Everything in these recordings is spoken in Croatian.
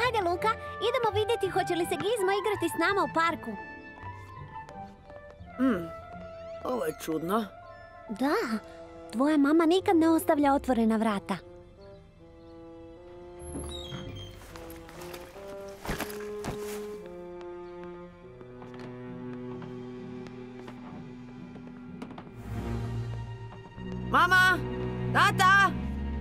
Ajde, Luka, idemo vidjeti hoće li se Gizmo igrati s nama u parku. Ovo je čudno. Da, tvoja mama nikad ne ostavlja otvorena vrata. Mama! Tata!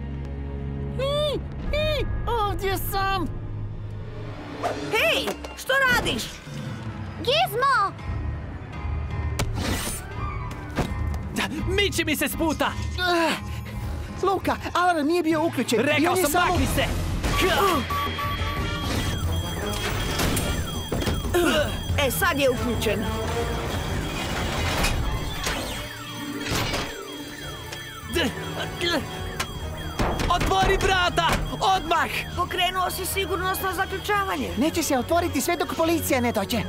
Ovdje sam! Hej! Što radiš? Gizmo! Miči mi se s puta! Luka, alarm nije bio uključen. Rekao sam, makni se! Sad je uključen. Otvori vrata! Odmah! Pokrenuo si sigurnosno zaključavanje. Neće se otvoriti sve dok policija ne dođe.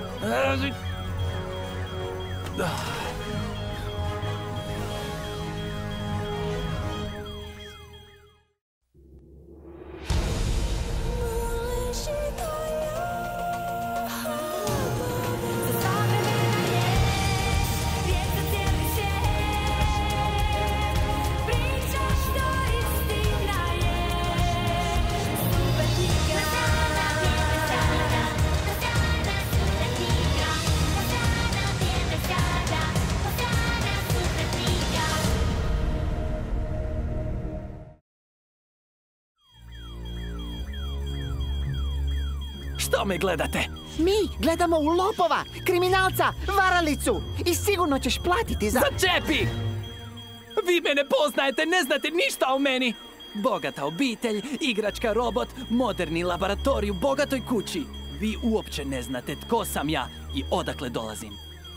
Što me gledate? Mi gledamo u lopova, kriminalca, varalicu i sigurno ćeš platiti za... Začepi! Vi me ne poznajete, ne znate ništa o meni! Bogata obitelj, igračka robot, moderni laboratorij u bogatoj kući. Vi uopće ne znate tko sam ja i odakle dolazim.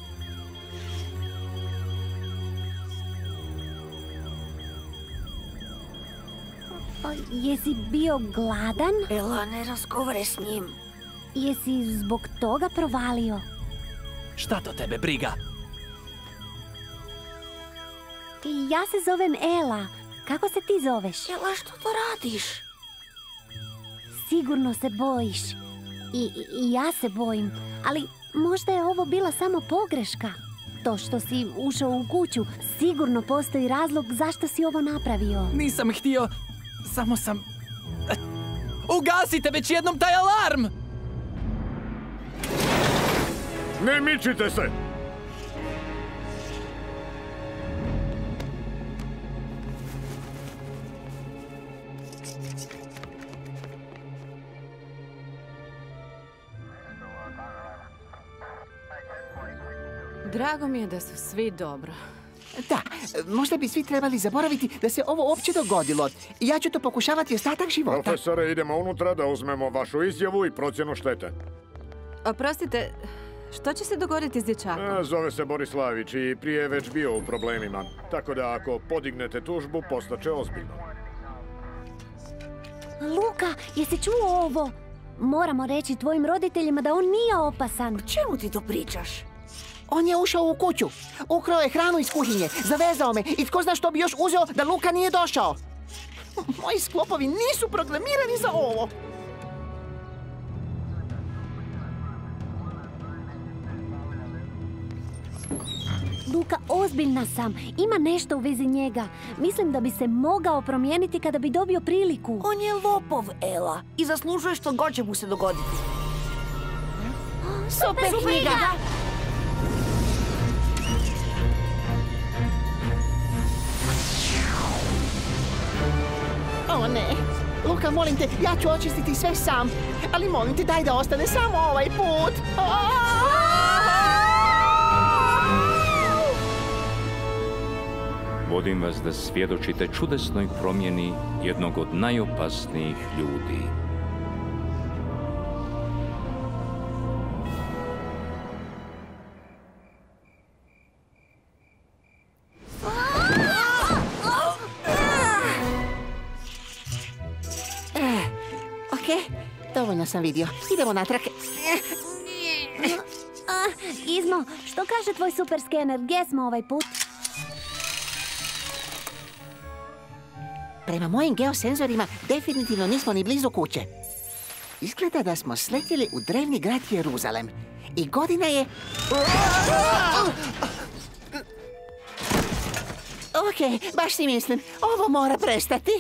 Jesi bio gladan? Ela, ne razgovore s njim. Jesi zbog toga provalio? Šta to tebe briga? Ja se zovem Ela. Kako se ti zoveš? Ela, što to radiš? Sigurno se bojiš. I ja se bojim. Ali možda je ovo bila samo pogreška. To što si ušao u kuću, sigurno postoji razlog zašto si ovo napravio. Nisam htio... Samo sam... Ugasite već jednom taj alarm! Ne mičite se! Drago mi je da su svi dobro. Da, možda bi svi trebali zaboraviti da se ovo uopće dogodilo. Ja ću to pokušavati ostatak života. Profesore, idemo unutra da uzmemo vašu izjavu i procjenu štete. Oprostite, što će se dogoditi s dječakom? Zove se Borislavić i prije je već bio u problemima. Tako da ako podignete tužbu, postaće ozbiljno. Luka, jesi čuo ovo? Moramo reći tvojim roditeljima da on nije opasan. O čemu ti to pričaš? On je ušao u kuću, ukrao je hranu iz kuhinje, zavezao me i tko zna što bi još uzeo da Luka nije došao. Moji sklopovi nisu programirani za ovo. Luka, ozbiljna sam. Ima nešto u vezi njega. Mislim da bi se mogao promijeniti kada bi dobio priliku. On je lopov, Ela, i zaslužuje što god će mu se dogoditi. Super knjiga! O ne, Luka, molim te, ja ću očistiti sve sam. Ali molim te, daj da ostane samo ovaj put. Vodim vas da svjedočite čudesnoj promjeni jednog od najopasnijih ljudi. Dovoljno sam vidio. Idemo natrag. Gizmo, što kaže tvoj super skener? Gdje smo ovaj put? Prema mojim geosenzorima definitivno nismo ni blizu kuće. Izgleda da smo sletjeli u drevni grad Jeruzalem. I godina je... Okej, baš si mislim, ovo mora prestati.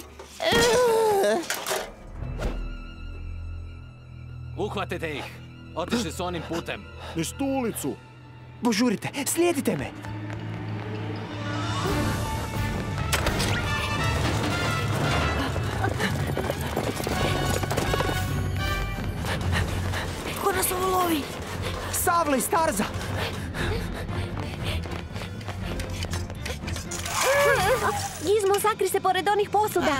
Uhvatite ih. Otišli su onim putem. Niz tu ulicu. Požurite, slijedite me. Ko nas ovo lovi? Savle iz Tarza. Gizmo, sakri se pored onih posuda.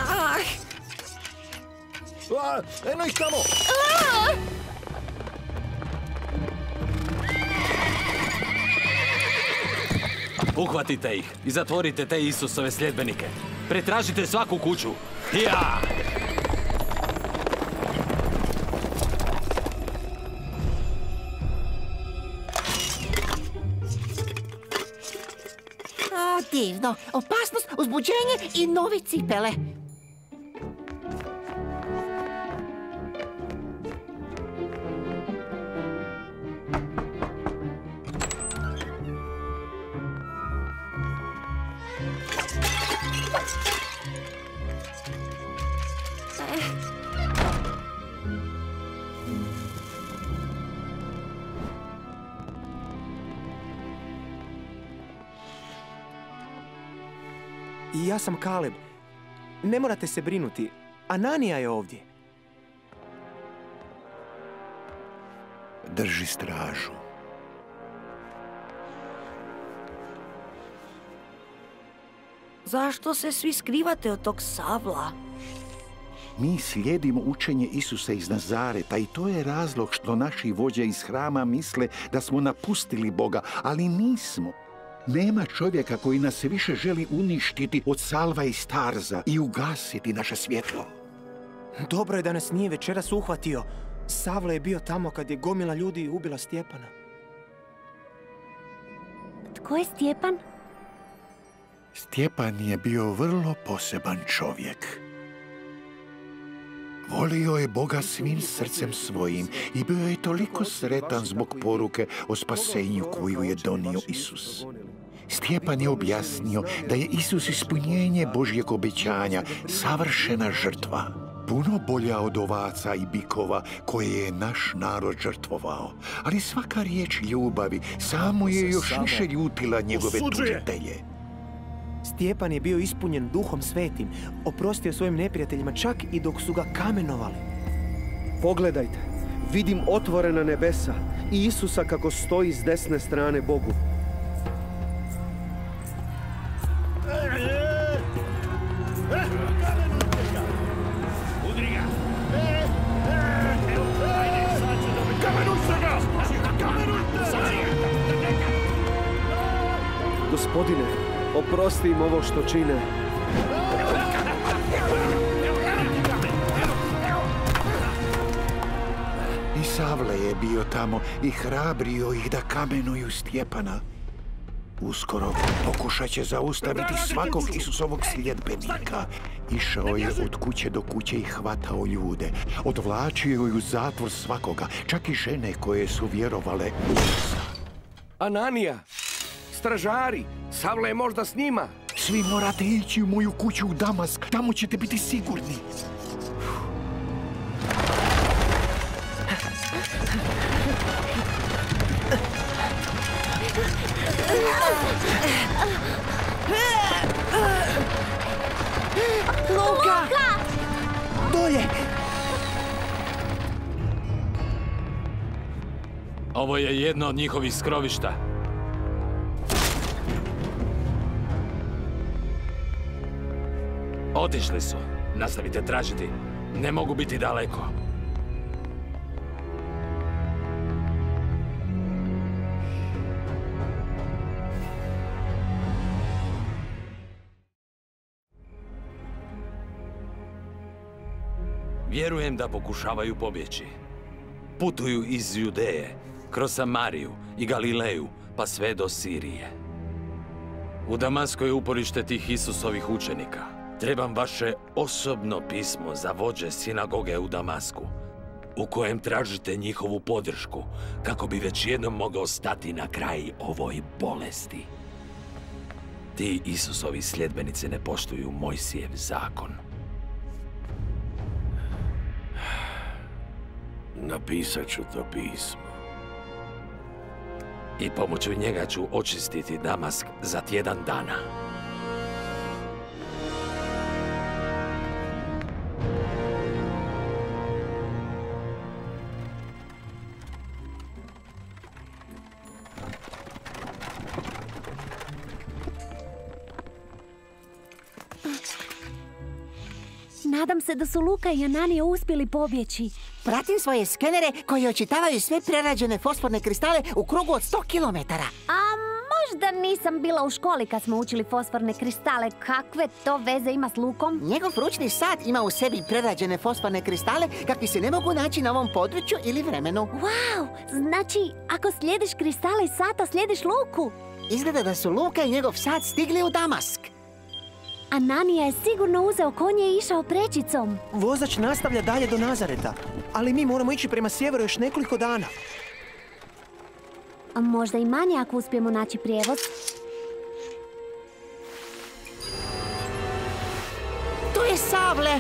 Eno ih tamo! Uhvatite ih i zatvorite te Isusove sljedbenike. Pretražite svaku kuću. Ja! Divno. Opasnost, uzbuđenje i novi cipele. I ja sam Kaleb. Ne morate se brinuti. Ananija je ovdje. Drži stražu. Zašto se svi skrivate od tog Savla? Mi slijedimo učenje Isusa iz Nazareta i to je razlog što naši vođe iz hrama misle da smo napustili Boga, ali nismo. Nema čovjeka koji nas više želi uništiti od Salva iz Tarza i ugasiti naše svjetlo. Dobro je da nas nije večeras uhvatio. Savle je bio tamo kad je gomila ljudi ubila Stjepana. Tko je Stjepan? Stjepan je bio vrlo poseban čovjek. Volio je Boga svim srcem svojim i bio je toliko sretan zbog poruke o spasenju koju je donio Isus. Stjepan je objasnio da je Isus ispunjenje Božjeg obećanja, savršena žrtva. Puno bolja od ovaca i bikova koje je naš narod žrtvovao. Ali svaka riječ ljubavi samo je još više ljutila njegove tužitelje. Stjepan je bio ispunjen Duhom Svetim. Oprostio svojim neprijateljima čak i dok su ga kamenovali. Pogledajte, vidim otvorena nebesa i Isusa kako stoji s desne strane Bogu. Gospodine, oprosti im ovo što čine. I Savle je bio tamo i hrabrio ih da kamenuju Stjepana. Uskoro pokušat će zaustaviti svakog Isusovog sljedbenika. Išao je od kuće do kuće i hvatao ljude. Odvlačio je u zatvor svakoga, čak i žene koje su vjerovale u Isusa. Ananija, stražari, Savle je možda s njima. Svi morate ići u moju kuću u Damask, tamo ćete biti sigurni. Luka! Dolje! Ovo je jedno od njihovih skrovišta. Otišli su. Nastavite tražiti. Ne mogu biti daleko. Vjerujem da pokušavaju pobjeći. Putuju iz Judeje, kroz Samariju i Galileju, pa sve do Sirije. U Damasku je uporište tih Isusovih učenika. Trebam vaše osobno pismo za vođe sinagoge u Damasku. u kojem tražite njihovu podršku kako bi već jednom mogao stati na kraj ovoj bolesti. Ti Isusovi sljedbenici ne poštuju Mojsijev zakon. Napisat ću to pismo. I pomoću njega ću očistiti Damask za tjedan dana. Nadam se da su Luka i Ananija uspjeli pobjeći. Pratim svoje skenere koji očitavaju sve prerađene fosforne kristale u krugu od 100 kilometara. A možda nisam bila u školi kad smo učili fosforne kristale. Kakve to veze ima s Lukom? Njegov ručni sat ima u sebi prerađene fosforne kristale kakvi se ne mogu naći na ovom području ili vremenu. Wow! Znači, ako slijediš kristale iz sata, slijediš Luku. Izgleda da su Luka i njegov sat stigli u Damask. Ananija je sigurno uzeo konje i išao prečicom. Vozač nastavlja dalje do Nazareta, ali mi moramo ići prema sjeveru još nekoliko dana. A možda i manje ako uspijemo naći prijevoz. To je Savle!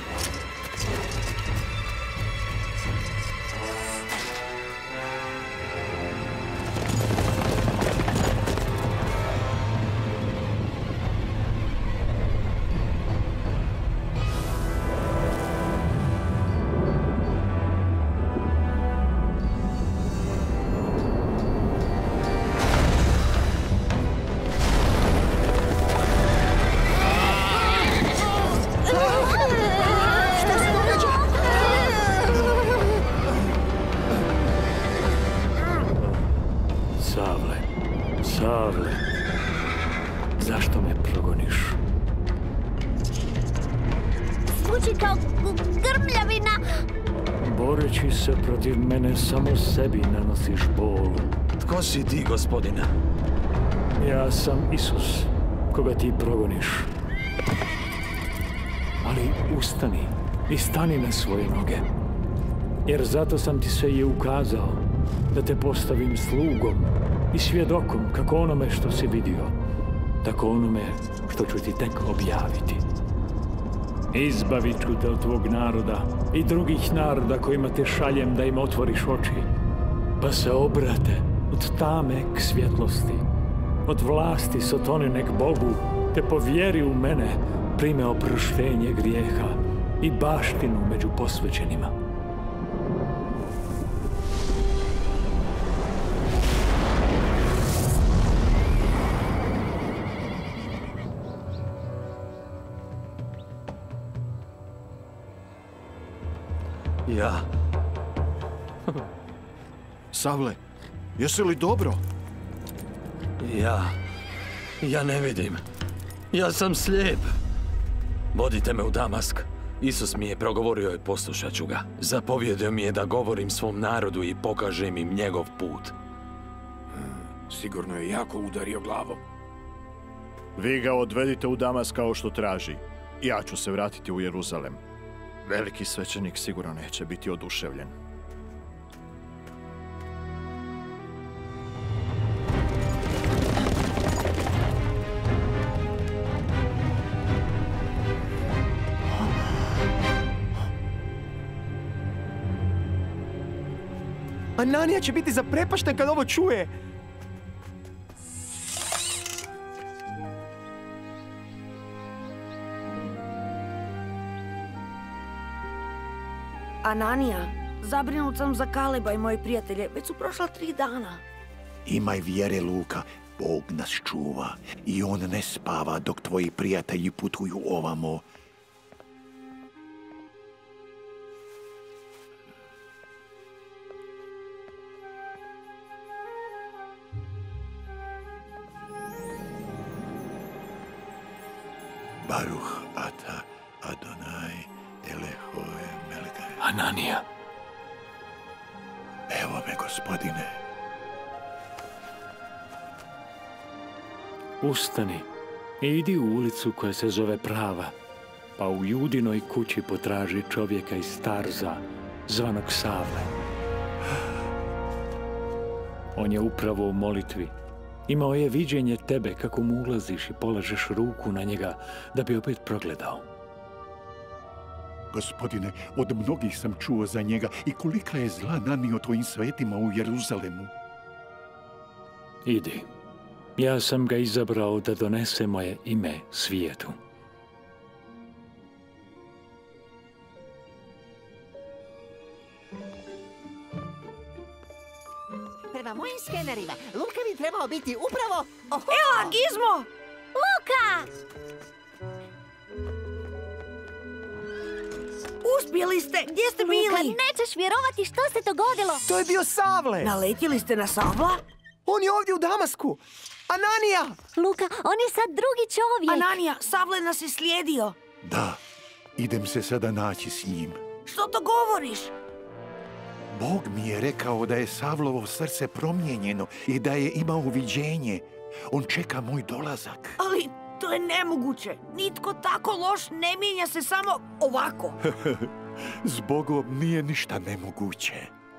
Savle, zašto me progoniš? Zvuči kao grmljavina. Boreći se protiv mene, samo sebi nanosiš bol. Tko si ti, gospodine? Ja sam Isus, koga ti progoniš. Ali ustani i stani na svoje noge. Jer zato sam ti se i ukazao, da te postavim slugom i svjedokom kako onome što si vidio, tako onome što ću ti tek objaviti. Izbavit ću te od tvog naroda i drugih naroda kojima te šaljem da im otvoriš oči, pa se obrate od tame k svjetlosti, od vlasti Sotonine k Bogu, te po vjeri u mene prime oproštenje grijeha i baštinu među posvećenima. Ja? Savle, jesi li dobro? Ja ne vidim. Ja sam slijep. Vodite me u Damask. Isus mi je progovorio i poslušat ću ga. Zapovjedio mi je da govorim svom narodu i pokažem im njegov put. Sigurno je jako udario glavom. Vi ga odvedite u Damask kao što traži. Ja ću se vratiti u Jeruzalem. Veliki svećenik sigurno neće biti oduševljen. Ananija će biti zaprepašten kad ovo čuje. Ananija, zabrinut sam za Kaleba i moje prijatelje. Već su prošla 3 dana. Imaj vjere, Luka. Bog nas čuva i on ne spava dok tvoji prijatelji putuju ovamo. Baruch ata Adonai Elehoe Melekaj. Ananija. Evo me, gospodine. Ustani i idi u ulicu koja se zove Prava, pa u Judinoj kući potraži čovjeka iz Tarza, zvanog Savle. On je upravo u molitvi. Imao je viđenje tebe kako mu ulaziš i polažeš ruku na njega da bi opet progledao. Gospodine, od mnogih sam čuo za njega i kolika je zla nanio tvojim svetima u Jeruzalemu. Idi. Ja sam ga izabrao da donese moje ime svijetu. Prema mojim skenerima, Luka bi trebao biti upravo... Evo, Gizmo! Luka! Uspjeli ste! Gdje ste bili? Luka, nećeš vjerovati što se dogodilo! To je bio Savle! Naletjeli ste na Savla? On je ovdje u Damasku! Ananija! Luka, on je sad drugi čovjek! Ananija, Savle nas je slijedio! Da, idem se sada naći s njim. Što to govoriš? Bog mi je rekao da je Savlovo srce promijenjeno i da je imao viđenje. On čeka moj dolazak. Ali to je nemoguće. Nitko tako loš ne mijenja se samo ovako. S Bogom nije ništa nemoguće.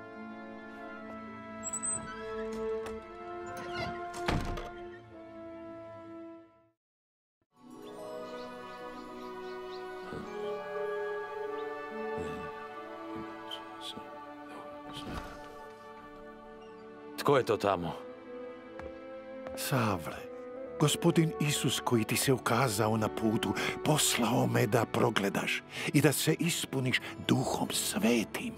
Tko je to tamo? Savle, gospodin Isus koji ti se ukazao na putu, poslao me da progledaš i da se ispuniš Duhom Svetim.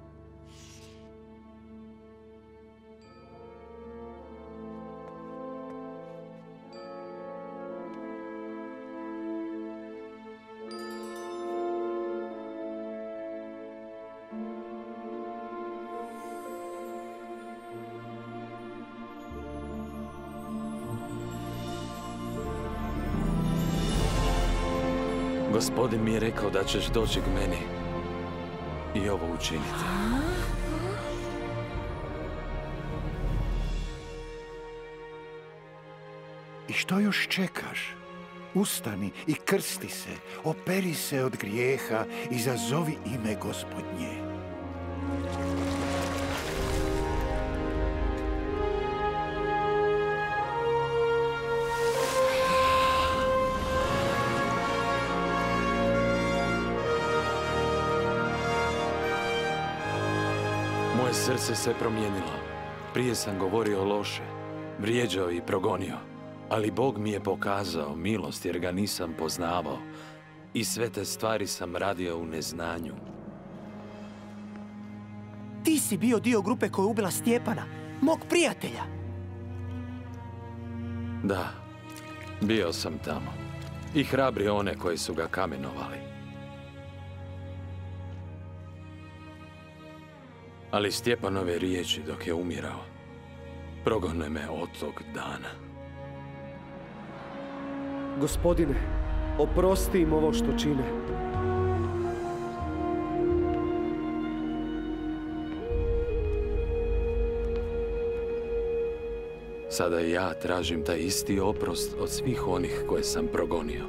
Gospodin mi je rekao da ćeš doći k meni i ovo učiniti. I što još čekaš? Ustani i krsti se, operi se od grijeha i zazovi ime Gospodnje. Moje srce se promijenilo. Prije sam govorio loše, vrijeđao i progonio. Ali Bog mi je pokazao milost jer ga nisam poznavao. I sve te stvari sam radio u neznanju. Ti si bio dio grupe koja je ubila Stjepana, mog prijatelja. Da, bio sam tamo. I hrabrio one koji su ga kamenovali. Ali Stjepanove riječi dok je umirao progone me od tog dana. Gospodine, oprosti im ovo što čine. Sada i ja tražim taj isti oprost od svih onih koje sam progonio.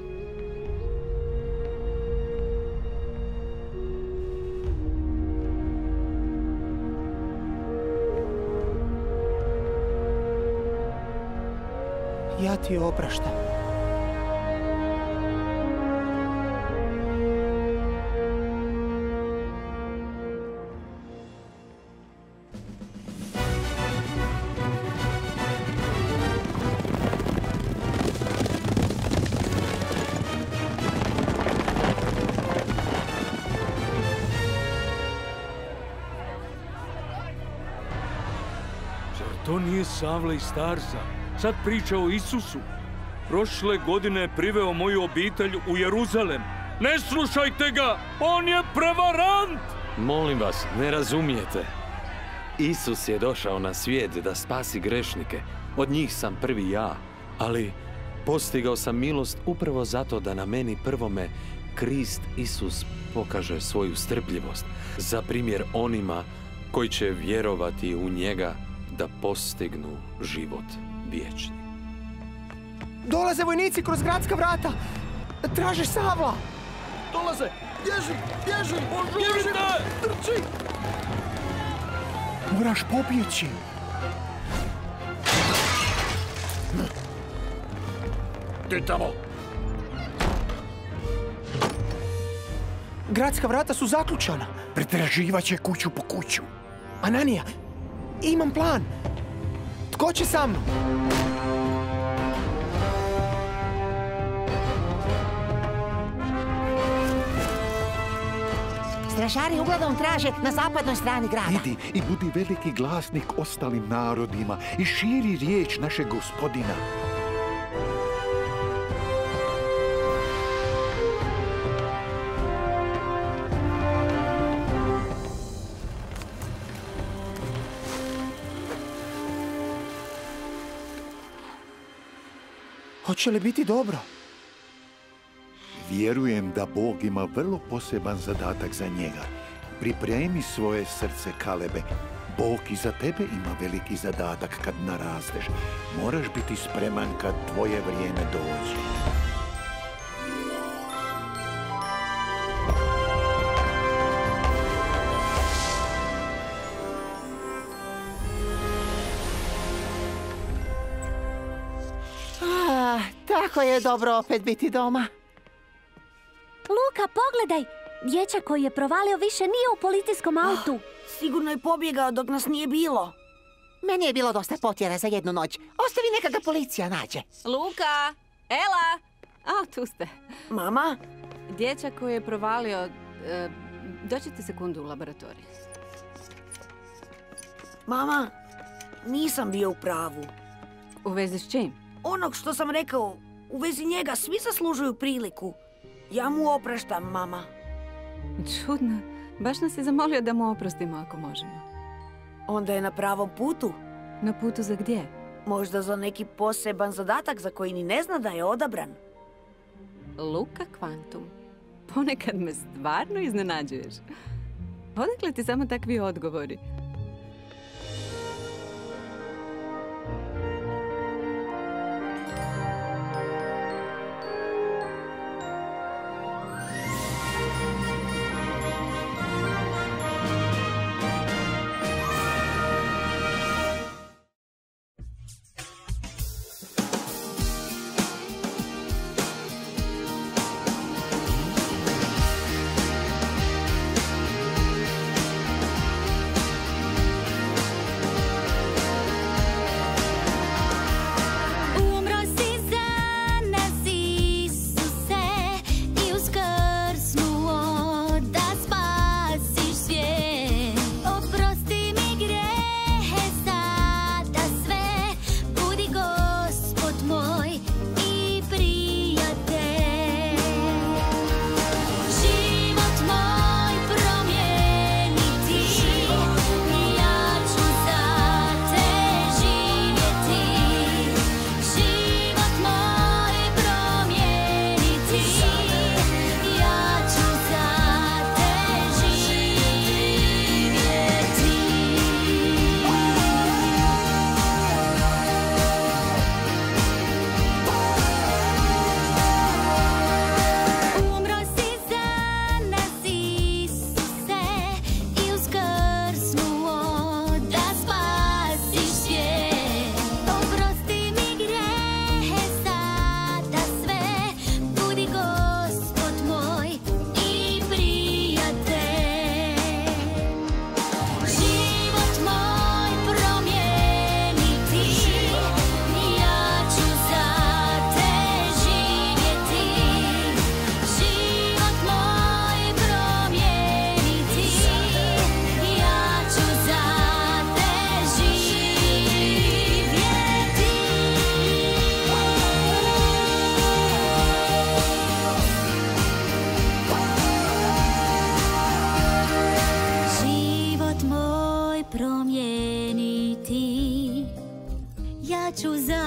Ja ti opraštam. Zar to nije Savle iz Tarza? Sad priča o Isusu. Prošle godine je priveo moju obitelj u Jeruzalem. Ne slušajte ga! On je prevarant! Molim vas, ne razumijete. Isus je došao na svijet da spasi grešnike. Od njih sam prvi ja. Ali postigao sam milost upravo zato da na meni prvome Krist Isus pokaže svoju strpljivost. Za primjer onima koji će vjerovati u njega da postignu život vječni. Dolaze vojnici kroz gradska vrata. Traže Savla. Dolaze! Bježi! Bježi! Bježi! Trči! Moraš pobjeći. Ti tamo! Gradska vrata su zaključana. Pretraživat će kuću po kuću. Ananija, imam plan. Tko će sa mnom? Stražari uglavnom traže na zapadnoj strani grada. Idi i budi veliki glasnik ostalim narodima i širi riječ našeg Gospodina. Hoće li biti dobro? Vjerujem da Bog ima vrlo poseban zadatak za njega. Pripremi svoje srce, Kalebe. Bog i za tebe ima veliki zadatak kad narasteš. Moraš biti spreman kad tvoje vrijeme dođe. Tako je dobro opet biti doma. Luka, pogledaj! Dječak koji je provalio više nije u policijskom autu. Sigurno je pobjegao dok nas nije bilo. Meni je bilo dosta potjera za jednu noć. Ostavi neka ga policija nađe. Luka! Ela! A, tu ste. Mama? Dječak koji je provalio... dođite sekundu u laboratoriju. Mama, nisam bio u pravu. U vezi s čim? Onog što sam rekao, u vezi njega svi zaslužuju priliku. Ja mu opraštam, mama. Čudno. Baš nas je zamolio da mu oprostimo ako možemo. Onda je na pravom putu. Na putu za gdje? Možda za neki poseban zadatak za koji ni ne zna da je odabran. Luka Kvantum. Ponekad me stvarno iznenađuješ. Odakle ti samo takvi odgovori? promijeniti. Ja ću za